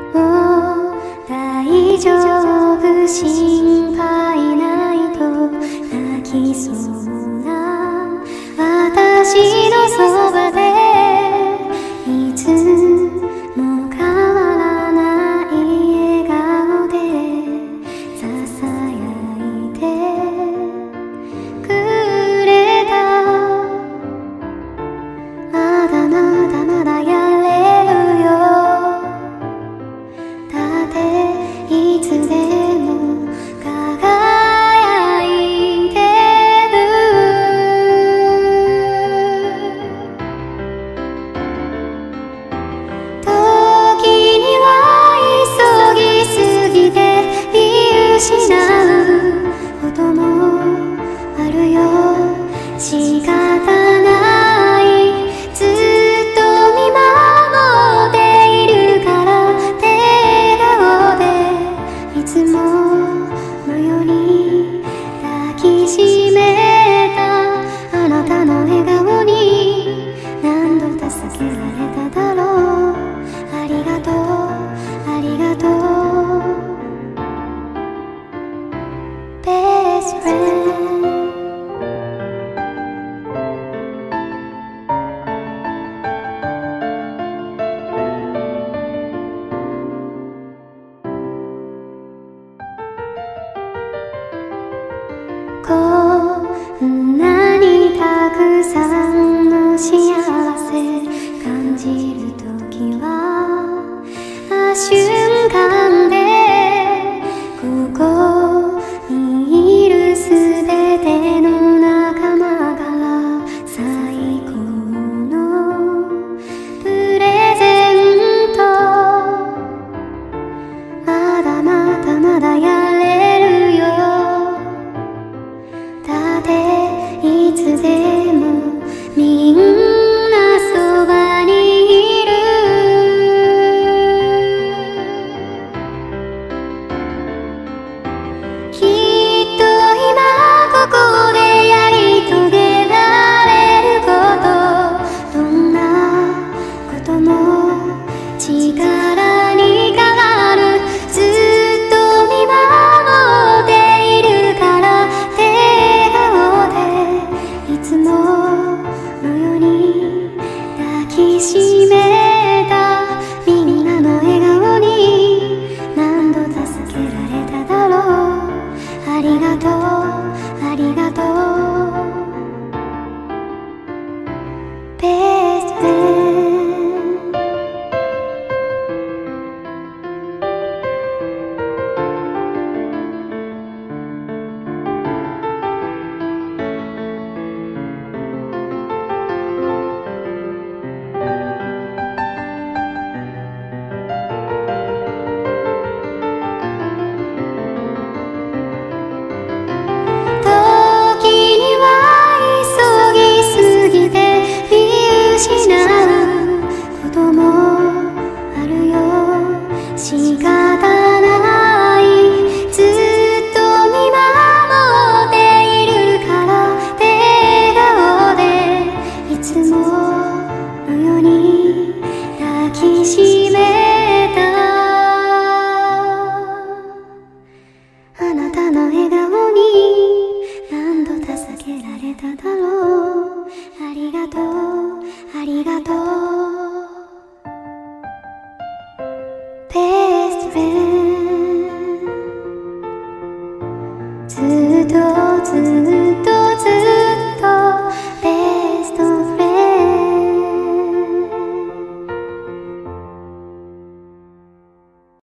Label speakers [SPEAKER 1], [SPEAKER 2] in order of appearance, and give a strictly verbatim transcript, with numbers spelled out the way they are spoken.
[SPEAKER 1] もう大丈夫、心配ないと泣きそうな私のそばでいつも変わらない笑顔でささやいてくれた。まだまだまだやれるよ、だっていつでも輝いてる。時には急ぎすぎて見失うこともあるよ。仕方ない、ずっと見守っているから笑顔でいつものように抱きしめたあなたの笑顔に何度助けられただろう。ありがとう、ありがとう Best friend。こんなにたくさんの幸せ感じるときは瞬間でここにいるすべての仲間から最高のプレゼント。まだまだまだやれるよ、だっていつでもみんなそばにいる。きっと今ここでやり遂げられること、どんなことも力に変わる。ずっと見守っているから笑顔でいつものように抱きしめ